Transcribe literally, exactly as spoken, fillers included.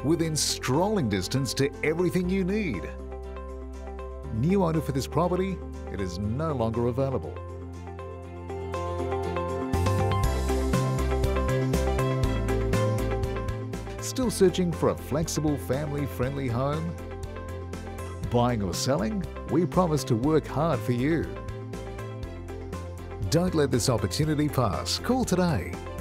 within strolling distance to everything you need. New owner for this property, it is no longer available. Still searching for a flexible, family-friendly home? Buying or selling? We promise to work hard for you. Don't let this opportunity pass. Call today.